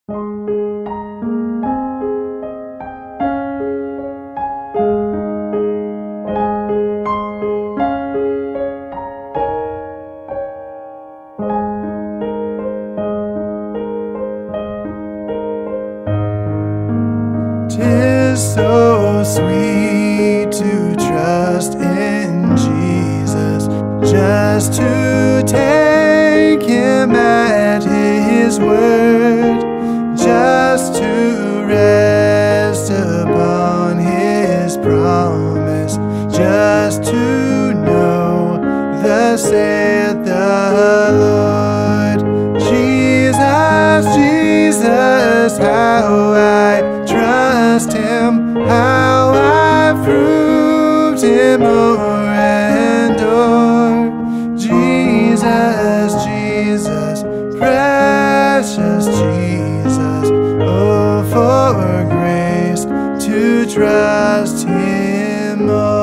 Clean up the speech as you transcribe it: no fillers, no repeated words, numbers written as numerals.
'Tis so sweet to trust in Jesus, just to take him at his word, just to rest upon his promise, just to know thus saith the Lord. Jesus, Jesus, how I trust him, how I've proved him o'er and o'er. Jesus, Jesus, precious Jesus, oh, for grace to trust him more.